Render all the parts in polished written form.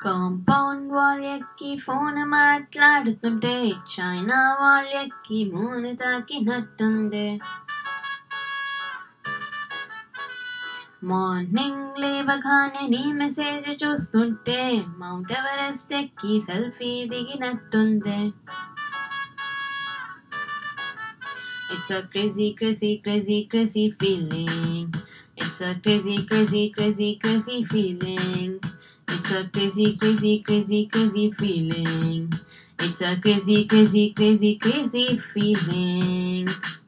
Compound wall ఎక్కి phone మాట్లాడుతుంటే China wall ఎక్కి మూన్ తాకినట్టుంది. మార్నింగ్ లేవగానే నీ మెసేజ్ చూస్తుంటే మౌంట్ ఎవరెస్ట్ ఎక్కి సెల్ఫీ దిగినట్టుంది. It's a crazy, crazy, crazy, crazy feeling. It's a crazy, crazy, crazy, crazy feeling. It's a crazy, crazy, crazy, crazy feeling. It's a crazy, crazy, crazy, crazy feeling.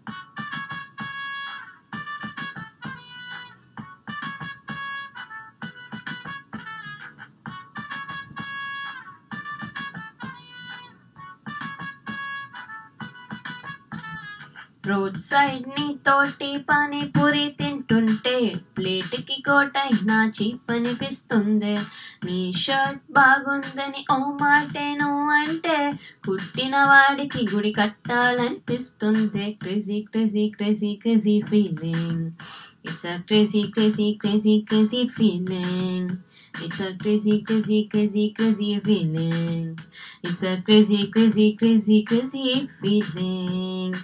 Road side నీ తోటి పానీపూరి తింటుంటే ప్లేట్కి కోటైనా cheap అనిపిస్తుంది. నీ shirt బాగుందని ఓ మాటే నువ్వు అంటే కుట్టిన వాడికి గుడి కట్టాలనిపిస్తుంది. Crazy crazy crazy crazy feeling. It's a crazy crazy crazy crazy feeling. It's a crazy, crazy, crazy, crazy feeling. It's a crazy, crazy, crazy, crazy feeling.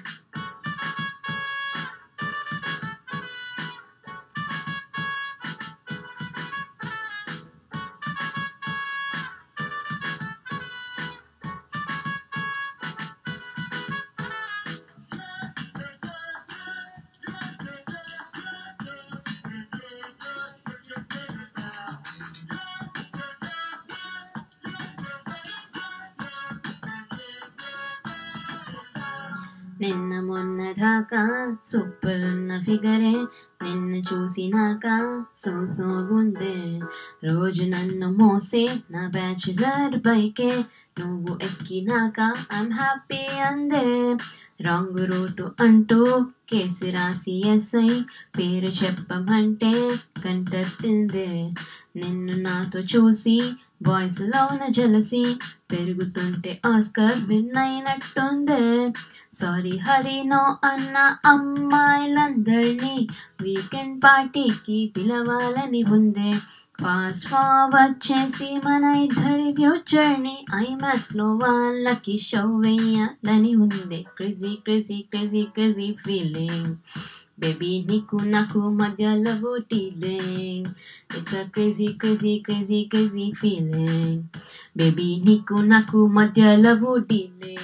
నిన్న మొన్న దాకా సూపర్ ఉన్న ఫిగరే నిన్ను చూసినాక సోసోగుందే. రోజు నన్ను మోసే నా బ్యాచులర్ బైకే నువ్వు ఎక్కినాక ఐమ్ హ్యాపీ అందే. రాంగ్ రూటు అంటూ కేసు రాసి ఎస్ఐ పేరు చెప్పమంటే కంటట్టిందే. నిన్ను నాతో చూసి బాయ్స్ లోన జలసి పెరుగుతుంటే ఆస్కర్ విన్ అయినట్టుందే. సారీ హరి నో అన్న అమ్మాయిలందరినీ వీకెండ్ పార్టీకి పిలవాలని ఉందే. ఫాస్ట్ ఫార్వర్డ్ చేసి మన ఇద్దరి ఫ్యూచర్ని ఐమాక్స్ లో వాళ్ళకి షో వేయాలని ఉంది. Crazy crazy crazy crazy feeling. Baby నీకు నాకు మధ్యలో dealing. It's a crazy crazy crazy crazy feeling. Baby నీకు నాకు మధ్యలో డీలింగ్.